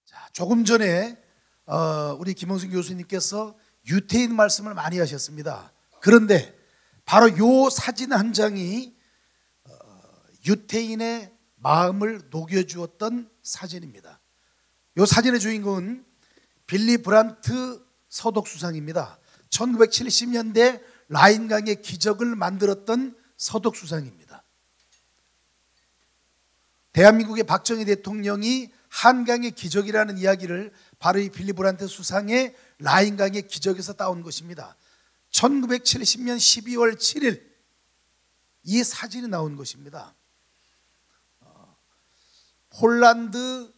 조금 전에 우리 김홍순 교수님께서 유태인 말씀을 많이 하셨습니다. 그런데 바로 이 사진 한 장이 유태인의 마음을 녹여주었던 사진입니다. 이 사진의 주인공은 빌리 브란트 서독수상입니다. 1970년대 라인강의 기적을 만들었던 서독수상입니다. 대한민국의 박정희 대통령이 한강의 기적이라는 이야기를 바로 이 빌리 브란트 수상의 라인강의 기적에서 따온 것입니다. 1970년 12월 7일 이 사진이 나온 것입니다. 폴란드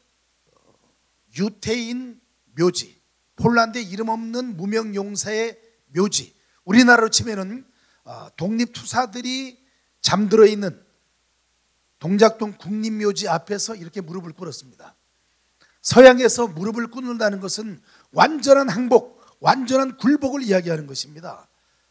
유태인 묘지, 폴란드의 이름 없는 무명 용사의 묘지, 우리나라로 치면은 독립투사들이 잠들어 있는 동작동 국립묘지 앞에서 이렇게 무릎을 꿇었습니다. 서양에서 무릎을 꿇는다는 것은 완전한 항복, 완전한 굴복을 이야기하는 것입니다.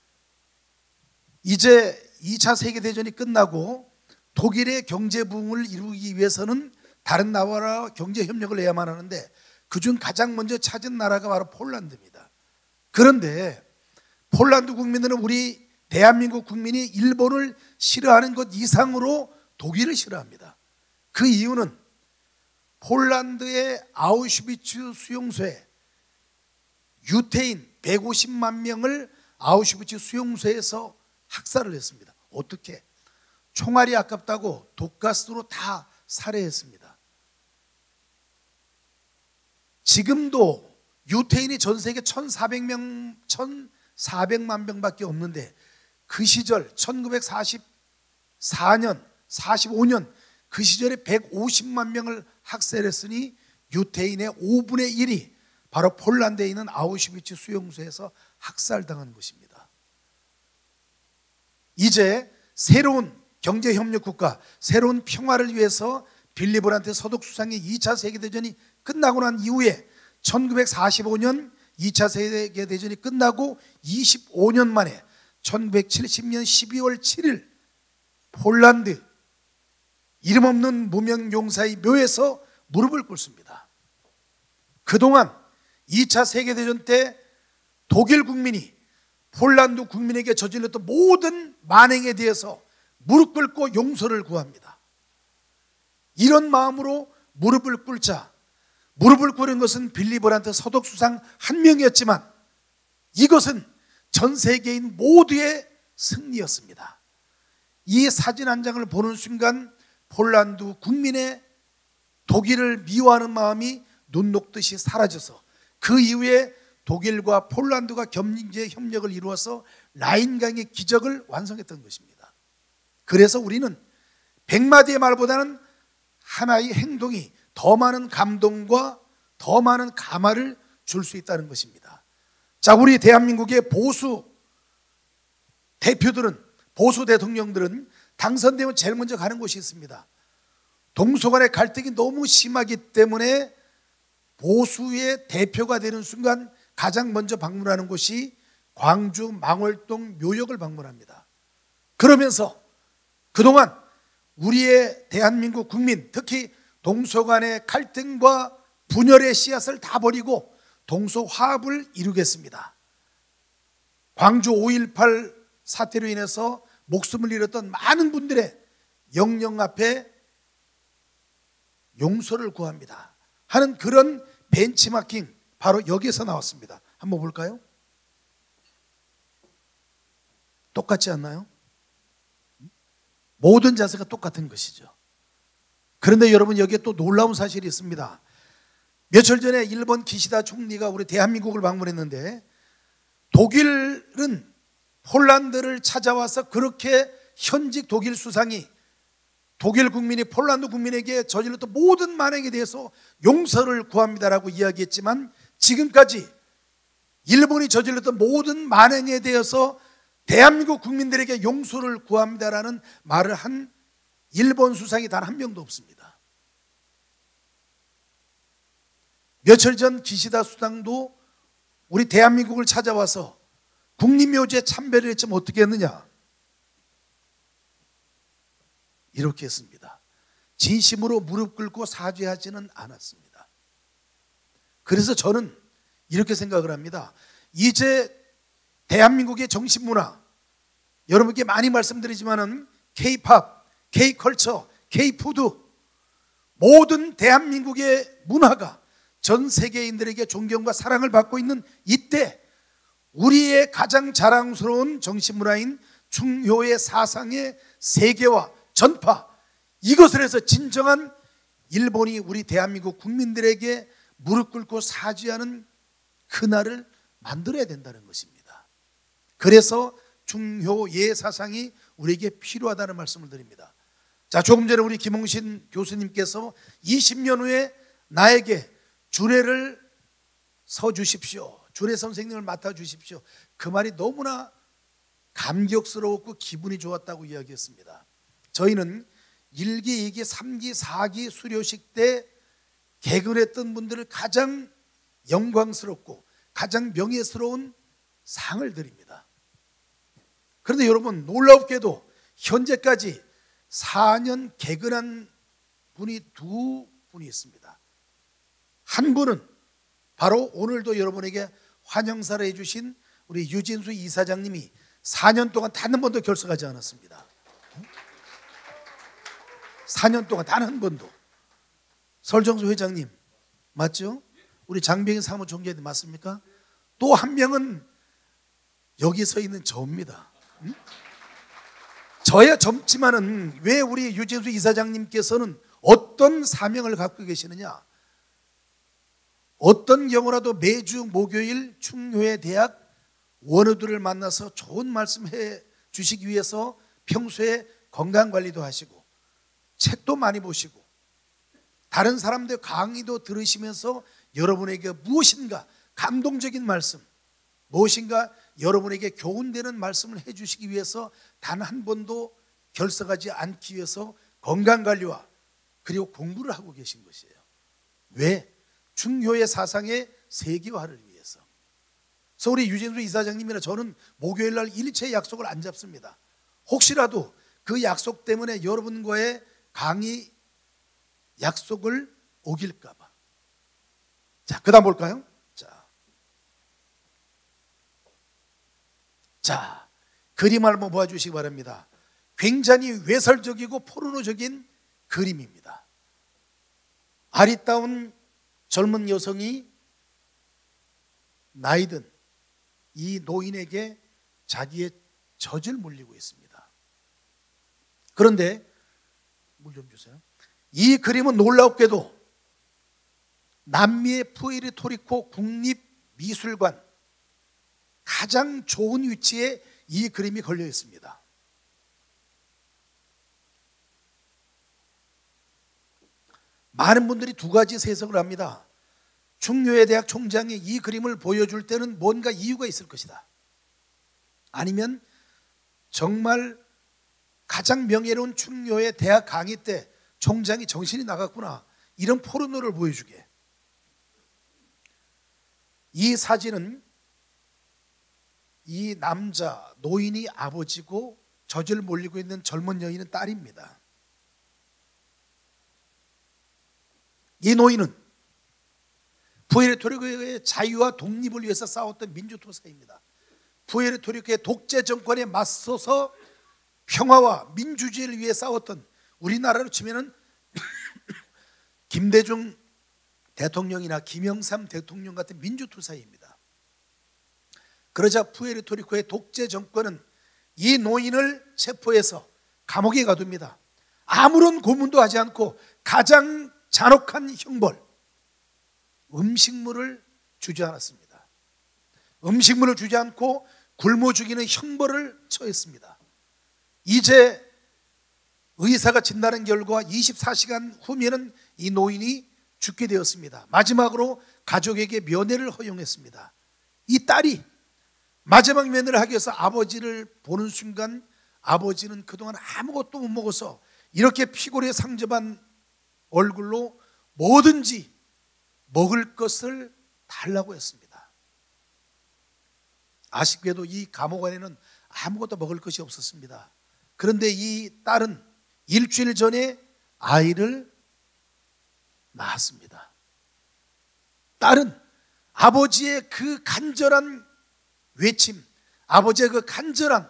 이제 2차 세계대전이 끝나고 독일의 경제부흥을 이루기 위해서는 다른 나라와 경제협력을 해야만 하는데 그중 가장 먼저 찾은 나라가 바로 폴란드입니다. 그런데 폴란드 국민들은 우리 대한민국 국민이 일본을 싫어하는 것 이상으로 독일을 싫어합니다. 그 이유는 폴란드의 아우슈비츠 수용소에 유태인 150만 명을 아우슈비츠 수용소에서 학살을 했습니다. 어떻게? 총알이 아깝다고 독가스로 다 살해했습니다. 지금도 유태인이 전 세계 1,400만 명밖에 없는데 그 시절 1944년, 45년 그 시절에 150만 명을 학살했으니 유태인의 5분의 1이 바로 폴란드에 있는 아우슈비츠 수용소에서 학살당한 것입니다. 이제 새로운 경제협력 국가, 새로운 평화를 위해서 빌리 브란트 서독수상의 2차 세계대전이 끝나고 난 이후에 1945년 2차 세계대전이 끝나고 25년 만에 1970년 12월 7일 폴란드 이름 없는 무명 용사의 묘에서 무릎을 꿇습니다. 그동안 2차 세계대전 때 독일 국민이 폴란드 국민에게 저질렀던 모든 만행에 대해서 무릎 꿇고 용서를 구합니다. 이런 마음으로 무릎을 꿇자, 무릎을 꿇은 것은 빌리 브란트 서독수상 한 명이었지만 이것은 전 세계인 모두의 승리였습니다. 이 사진 한 장을 보는 순간 폴란드 국민의 독일을 미워하는 마음이 눈 녹듯이 사라져서 그 이후에 독일과 폴란드가 경제 협력을 이루어서 라인강의 기적을 완성했던 것입니다. 그래서 우리는 100마디의 말보다는 하나의 행동이 더 많은 감동과 더 많은 감화를 줄 수 있다는 것입니다. 자, 우리 대한민국의 보수 대표들은, 보수 대통령들은 당선되면 제일 먼저 가는 곳이 있습니다. 동서간의 갈등이 너무 심하기 때문에 보수의 대표가 되는 순간 가장 먼저 방문하는 곳이 광주 망월동 묘역을 방문합니다. 그러면서 그동안 우리의 대한민국 국민, 특히 동서간의 갈등과 분열의 씨앗을 다 버리고 동서화합을 이루겠습니다. 광주 5.18 사태로 인해서 목숨을 잃었던 많은 분들의 영령 앞에 용서를 구합니다 하는 그런 벤치마킹, 바로 여기에서 나왔습니다. 한번 볼까요? 똑같지 않나요? 모든 자세가 똑같은 것이죠. 그런데 여러분, 여기에 또 놀라운 사실이 있습니다. 며칠 전에 일본 기시다 총리가 우리 대한민국을 방문했는데 독일은 폴란드를 찾아와서 그렇게 현직 독일 수상이 독일 국민이 폴란드 국민에게 저질렀던 모든 만행에 대해서 용서를 구합니다라고 이야기했지만 지금까지 일본이 저질렀던 모든 만행에 대해서 대한민국 국민들에게 용서를 구합니다라는 말을 한 일본 수상이 단 한 명도 없습니다. 며칠 전 기시다 수상도 우리 대한민국을 찾아와서 국립묘지에 참배를 했지만 어떻게 했느냐? 이렇게 했습니다. 진심으로 무릎 꿇고 사죄하지는 않았습니다. 그래서 저는 이렇게 생각을 합니다. 이제 대한민국의 정신문화, 여러분께 많이 말씀드리지만은 K-팝, K-컬처, K-푸드, 모든 대한민국의 문화가 전 세계인들에게 존경과 사랑을 받고 있는 이때 우리의 가장 자랑스러운 정신문화인 중효의 사상의 세계화, 전파, 이것을 해서 진정한 일본이 우리 대한민국 국민들에게 무릎 꿇고 사죄하는 그날을 만들어야 된다는 것입니다. 그래서 중효의 사상이 우리에게 필요하다는 말씀을 드립니다. 자, 조금 전에 우리 김홍신 교수님께서 20년 후에 나에게 주례를 서주십시오, 주례 선생님을 맡아주십시오, 그 말이 너무나 감격스러웠고 기분이 좋았다고 이야기했습니다. 저희는 1기, 2기, 3기, 4기 수료식 때 개근했던 분들을 가장 영광스럽고 가장 명예스러운 상을 드립니다. 그런데 여러분, 놀랍게도 현재까지 4년 개근한 분이 2분이 있습니다. 한 분은 바로 오늘도 여러분에게 환영사를 해주신 우리 유진수 이사장님이 4년 동안 단 한 번도 결석하지 않았습니다. 4년 동안 단 한 번도. 설정수 회장님 맞죠? 우리 장병인 사무총장님 맞습니까? 또 한 명은 여기 서 있는 저입니다. 저야 젊지만은 왜 우리 유진수 이사장님께서는 어떤 사명을 갖고 계시느냐? 어떤 경우라도 매주 목요일 충효의 대학 원우들을 만나서 좋은 말씀해 주시기 위해서 평소에 건강관리도 하시고 책도 많이 보시고 다른 사람들 강의도 들으시면서 여러분에게 무엇인가 감동적인 말씀, 무엇인가 여러분에게 교훈되는 말씀을 해주시기 위해서 단 한 번도 결석하지 않기 위해서 건강관리와 그리고 공부를 하고 계신 것이에요. 왜? 중효의 사상의 세계화를 위해서. 그래서 우리 유진수 이사장님이나 저는 목요일 날 일체 약속을 안 잡습니다. 혹시라도 그 약속 때문에 여러분과의 강의 약속을 어길까 봐. 자, 그 다음 볼까요? 자, 그림을 한번 보아주시기 바랍니다. 굉장히 외설적이고 포르노적인 그림입니다. 아리따운 젊은 여성이 나이든 이 노인에게 자기의 젖을 물리고 있습니다. 그런데 물 좀 주세요. 이 그림은 놀랍게도 남미의 푸에르토리코 국립미술관 가장 좋은 위치에 이 그림이 걸려 있습니다. 많은 분들이 두 가지 해석을 합니다. 중효의 대학 총장이 이 그림을 보여줄 때는 뭔가 이유가 있을 것이다. 아니면 정말 가장 명예로운 중효의 대학 강의 때 총장이 정신이 나갔구나, 이런 포르노를 보여주게. 이 사진은 이 남자 노인이 아버지고 젖을 몰리고 있는 젊은 여인은 딸입니다. 이 노인은 푸에르토리코의 자유와 독립을 위해서 싸웠던 민주투사입니다. 푸에르토리코의 독재 정권에 맞서서 평화와 민주주의를 위해 싸웠던, 우리나라로 치면은 김대중 대통령이나 김영삼 대통령 같은 민주투사입니다. 그러자 푸에르토리코의 독재 정권은 이 노인을 체포해서 감옥에 가둡니다. 아무런 고문도 하지 않고 가장 잔혹한 형벌, 음식물을 주지 않았습니다. 음식물을 주지 않고 굶어 죽이는 형벌을 처했습니다. 이제 의사가 진단한 결과 24시간 후면은 이 노인이 죽게 되었습니다. 마지막으로 가족에게 면회를 허용했습니다. 이 딸이 마지막 면회를 하기 위해서 아버지를 보는 순간 아버지는 그동안 아무것도 못 먹어서 이렇게 피골에 상접한 얼굴로 뭐든지 먹을 것을 달라고 했습니다. 아쉽게도 이 감옥 안에는 아무것도 먹을 것이 없었습니다. 그런데 이 딸은 일주일 전에 아이를 낳았습니다. 딸은 아버지의 그 간절한 외침, 아버지의 그 간절한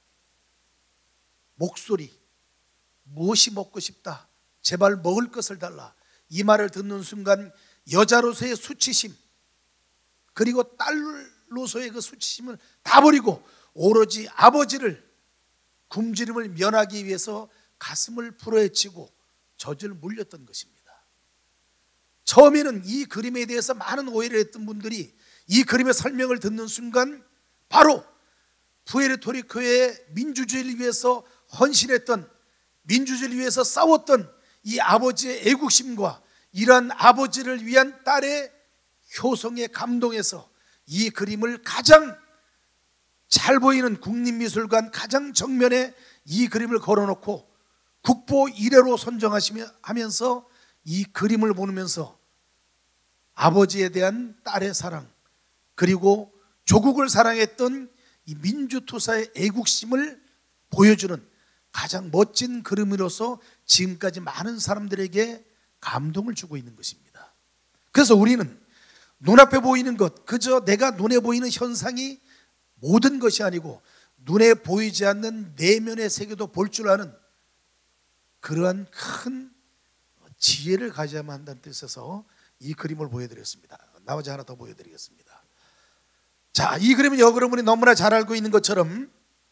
목소리, 무엇이 먹고 싶다, 제발 먹을 것을 달라, 이 말을 듣는 순간 여자로서의 수치심, 그리고 딸로서의 그 수치심을 다 버리고 오로지 아버지를, 굶주림을 면하기 위해서 가슴을 풀어헤치고 젖을 물렸던 것입니다. 처음에는 이 그림에 대해서 많은 오해를 했던 분들이 이 그림의 설명을 듣는 순간 바로 푸에르토리코의 민주주의를 위해서 헌신했던, 민주주의를 위해서 싸웠던 이 아버지의 애국심과 이러한 아버지를 위한 딸의 효성에 감동해서 이 그림을 가장 잘 보이는 국립미술관 가장 정면에 이 그림을 걸어놓고 국보 1회로 선정하면서 이 그림을 보면서 아버지에 대한 딸의 사랑, 그리고 조국을 사랑했던 이 민주투사의 애국심을 보여주는 가장 멋진 그림으로서 지금까지 많은 사람들에게 감동을 주고 있는 것입니다. 그래서 우리는 눈앞에 보이는 것, 그저 내가 눈에 보이는 현상이 모든 것이 아니고 눈에 보이지 않는 내면의 세계도 볼 줄 아는 그러한 큰 지혜를 가져야만 한다는 뜻에서 이 그림을 보여드렸습니다. 나머지 하나 더 보여드리겠습니다. 자, 이 그림은 여러분이 너무나 잘 알고 있는 것처럼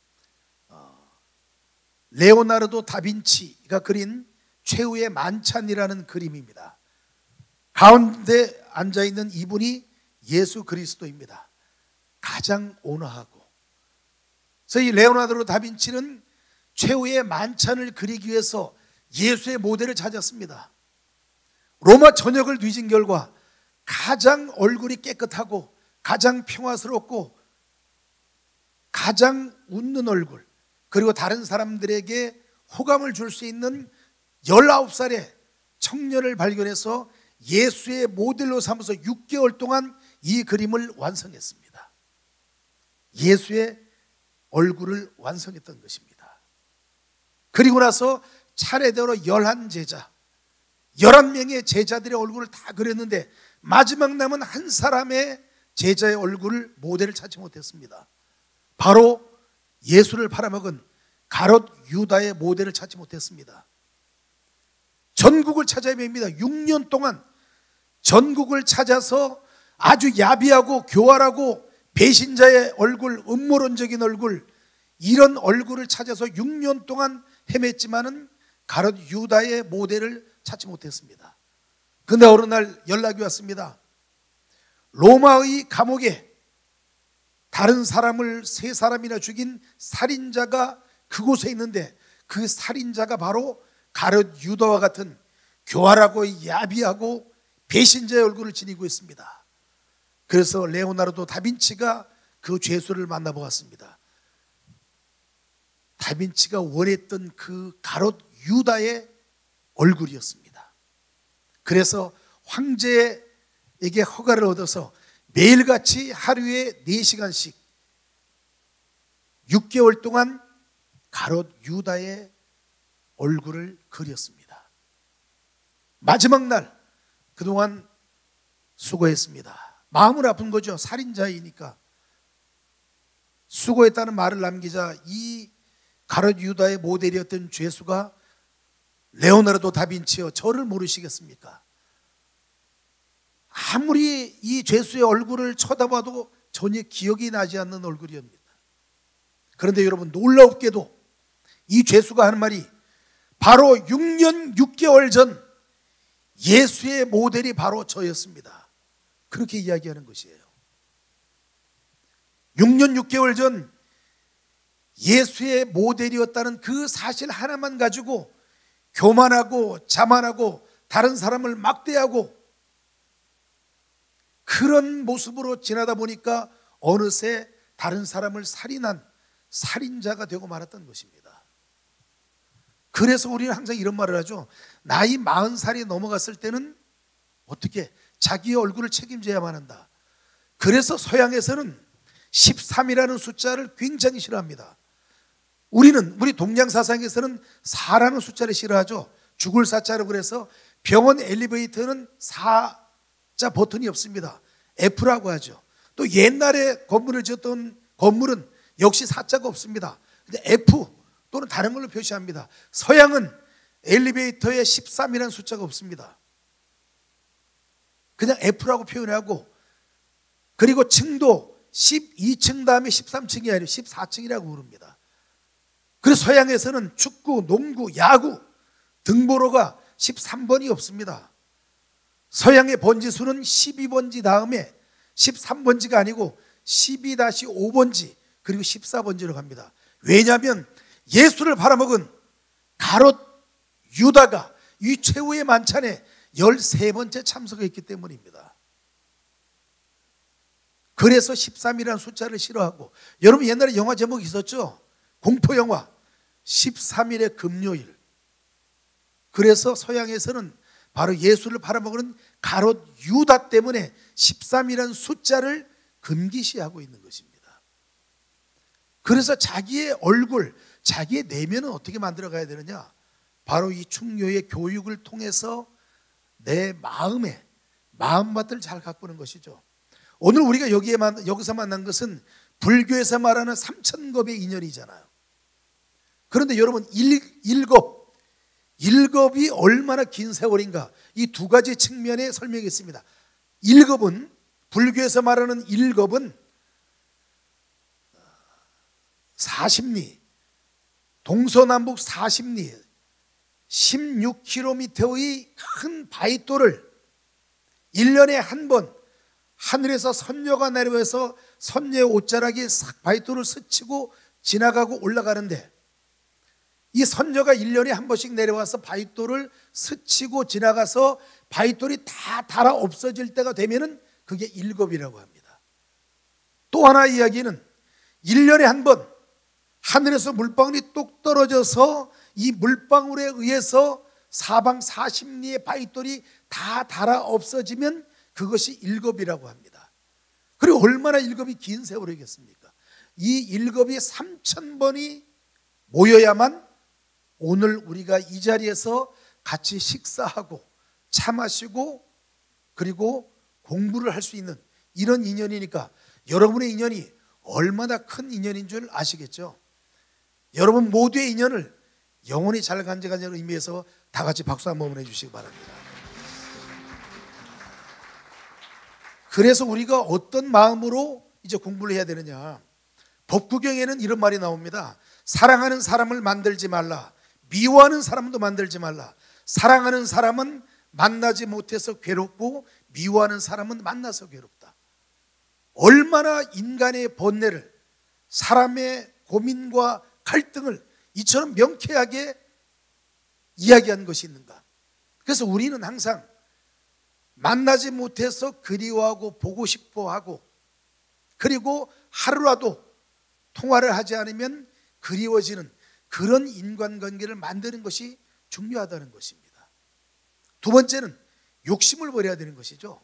레오나르도 다빈치가 그린 최후의 만찬이라는 그림입니다. 가운데 앉아있는 이분이 예수 그리스도입니다. 가장 온화하고. 그래서 이 레오나르도 다빈치는 최후의 만찬을 그리기 위해서 예수의 모델을 찾았습니다. 로마 전역을 뒤진 결과 가장 얼굴이 깨끗하고 가장 평화스럽고 가장 웃는 얼굴, 그리고 다른 사람들에게 호감을 줄 수 있는 19살의 청년을 발견해서 예수의 모델로 삼아서 6개월 동안 이 그림을 완성했습니다. 예수의 얼굴을 완성했던 것입니다. 그리고 나서 차례대로 11제자, 11명의 제자들의 얼굴을 다 그렸는데 마지막 남은 한 사람의 제자의 얼굴을, 모델을 찾지 못했습니다. 바로 예수를 팔아먹은 가롯 유다의 모델을 찾지 못했습니다. 전국을 찾아야 됩니다. 6년 동안 전국을 찾아서 아주 야비하고 교활하고 배신자의 얼굴, 음모론적인 얼굴, 이런 얼굴을 찾아서 6년 동안 헤맸지만은 가롯 유다의 모델을 찾지 못했습니다. 그런데 어느 날 연락이 왔습니다. 로마의 감옥에 다른 사람을 3사람이나 죽인 살인자가 그곳에 있는데 그 살인자가 바로 가롯 유다와 같은 교활하고 야비하고 배신자의 얼굴을 지니고 있습니다. 그래서 레오나르도 다빈치가 그 죄수를 만나보았습니다. 다빈치가 원했던 그 가롯 유다의 얼굴이었습니다. 그래서 황제에게 허가를 얻어서 매일같이 하루에 4시간씩 6개월 동안 가롯 유다의 얼굴을 그렸습니다. 마지막 날 그동안 수고했습니다. 마음은 아픈 거죠. 살인자이니까. 수고했다는 말을 남기자 이 가롯 유다의 모델이었던 죄수가 레오나르도 다빈치여, 저를 모르시겠습니까? 아무리 이 죄수의 얼굴을 쳐다봐도 전혀 기억이 나지 않는 얼굴이옵니다. 그런데 여러분, 놀랍게도 이 죄수가 하는 말이 바로 6년 6개월 전 예수의 모델이 바로 저였습니다. 그렇게 이야기하는 것이에요. 6년 6개월 전 예수의 모델이었다는 그 사실 하나만 가지고 교만하고 자만하고 다른 사람을 막대하고 그런 모습으로 지나다 보니까 어느새 다른 사람을 살인한 살인자가 되고 말았던 것입니다. 그래서 우리는 항상 이런 말을 하죠. 나이 40살이 넘어갔을 때는 어떻게 자기의 얼굴을 책임져야만 한다. 그래서 서양에서는 13이라는 숫자를 굉장히 싫어합니다. 우리 동양 사상에서는 4라는 숫자를 싫어하죠. 죽을 사자로. 그래서 병원 엘리베이터는 4자 사자 버튼이 없습니다. F라고 하죠. 또 옛날에 건물을 지었던 건물은 역시 사자가 없습니다. 근데 F 또는 다른 걸로 표시합니다. 서양은 엘리베이터에 13이라는 숫자가 없습니다. 그냥 F라고 표현하고, 그리고 층도 12층 다음에 13층이 아니라 14층이라고 부릅니다. 그래서 서양에서는 축구, 농구, 야구 등번호가 13번이 없습니다. 서양의 번지수는 12번지 다음에 13번지가 아니고 12-5번지 그리고 14번지로 갑니다. 왜냐하면 예수를 팔아먹은 가롯 유다가 이 최후의 만찬에 13번째 참석했기 때문입니다. 그래서 13이라는 숫자를 싫어하고, 여러분 옛날에 영화 제목이 있었죠? 공포영화 13일의 금요일. 그래서 서양에서는 바로 예수를 팔아먹는 가롯 유다 때문에 13이라는 숫자를 금기시하고 있는 것입니다. 그래서 자기의 얼굴, 자기의 내면은 어떻게 만들어 가야 되느냐? 바로 이 충효의 교육을 통해서 내 마음밭을 잘 가꾸는 것이죠. 오늘 우리가 여기서 만난 것은 불교에서 말하는 삼천겁의 인연이잖아요. 그런데 여러분, 일겁이 얼마나 긴 세월인가, 이 두 가지 측면에 설명했습니다. 일겁은, 불교에서 말하는 일겁은 40리, 동서남북 40리 16km의 큰 바위돌을 1년에 한 번 하늘에서 선녀가 내려와서 선녀의 옷자락이 바위돌을 스치고 지나가고 올라가는데, 이 선녀가 1년에 한 번씩 내려와서 바위돌을 스치고 지나가서 바위돌이 다 닳아 없어질 때가 되면은 그게 일겁이라고 합니다. 또 하나 이야기는 1년에 한 번 하늘에서 물방울이 뚝 떨어져서 이 물방울에 의해서 사방 40리의 바위돌이 다 닳아 없어지면 그것이 일겁이라고 합니다. 그리고 얼마나 일겁이 긴 세월이겠습니까? 이 일겁이 3000번이 모여야만 오늘 우리가 이 자리에서 같이 식사하고 차 마시고 그리고 공부를 할 수 있는 이런 인연이니까, 여러분의 인연이 얼마나 큰 인연인 줄 아시겠죠? 여러분 모두의 인연을 영원히 잘 간직하는 의미에서 다 같이 박수 한번 보내주시기 바랍니다. 그래서 우리가 어떤 마음으로 이제 공부를 해야 되느냐? 법구경에는 이런 말이 나옵니다. 사랑하는 사람을 만들지 말라. 미워하는 사람도 만들지 말라. 사랑하는 사람은 만나지 못해서 괴롭고 미워하는 사람은 만나서 괴롭다. 얼마나 인간의 번뇌를, 사람의 고민과 갈등을 이처럼 명쾌하게 이야기한 것이 있는가? 그래서 우리는 항상 만나지 못해서 그리워하고 보고 싶어하고, 그리고 하루라도 통화를 하지 않으면 그리워지는 그런 인간관계를 만드는 것이 중요하다는 것입니다. 두 번째는 욕심을 버려야 되는 것이죠.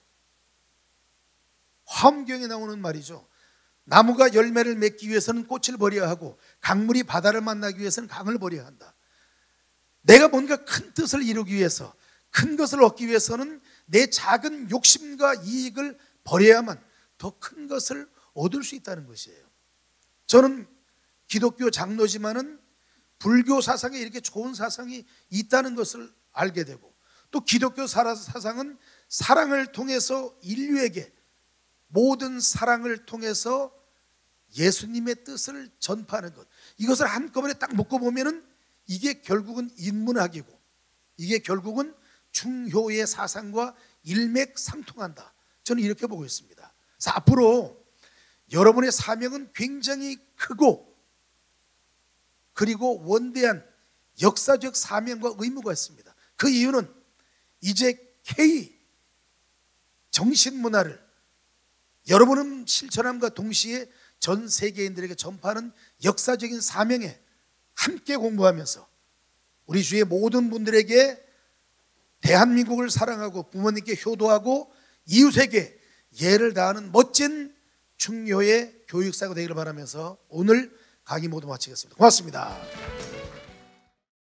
화엄경에 나오는 말이죠. 나무가 열매를 맺기 위해서는 꽃을 버려야 하고, 강물이 바다를 만나기 위해서는 강을 버려야 한다. 내가 뭔가 큰 뜻을 이루기 위해서, 큰 것을 얻기 위해서는 내 작은 욕심과 이익을 버려야만 더 큰 것을 얻을 수 있다는 것이에요. 저는 기독교 장로지만은 불교 사상에 이렇게 좋은 사상이 있다는 것을 알게 되고, 또 기독교 사상은 사랑을 통해서 인류에게 모든 사랑을 통해서 예수님의 뜻을 전파하는 것, 이것을 한꺼번에 딱 묶어보면은 이게 결국은 인문학이고, 이게 결국은 충효의 사상과 일맥상통한다. 저는 이렇게 보고 있습니다. 그래서 앞으로 여러분의 사명은 굉장히 크고, 그리고 원대한 역사적 사명과 의무가 있습니다. 그 이유는 이제 K 정신문화를 여러분은 실천함과 동시에 전 세계인들에게 전파하는 역사적인 사명에 함께 공부하면서 우리 주위의 모든 분들에게 대한민국을 사랑하고 부모님께 효도하고 이웃에게 예를 다하는 멋진 충효의 교육사가 되기를 바라면서 오늘 강의 모두 마치겠습니다. 고맙습니다.